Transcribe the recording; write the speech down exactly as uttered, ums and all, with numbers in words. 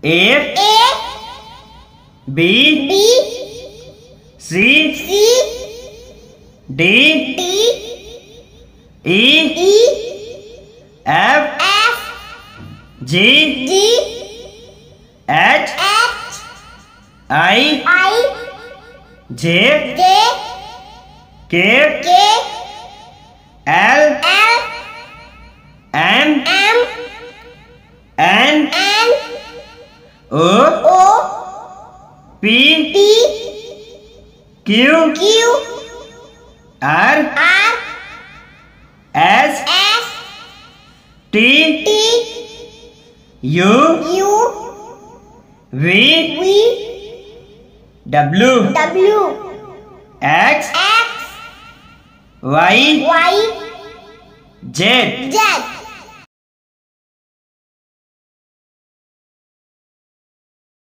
A, A, B, B, C, C, D, D, E, E, F, F, G, G, H, H, I, I, J, J, K, K, L, L, M, M, N, N, O, O, P, P, Q, Q, R, R, S, S, T, T, U, U, V, V, W, W, X, X, Y, Y, Z. Z.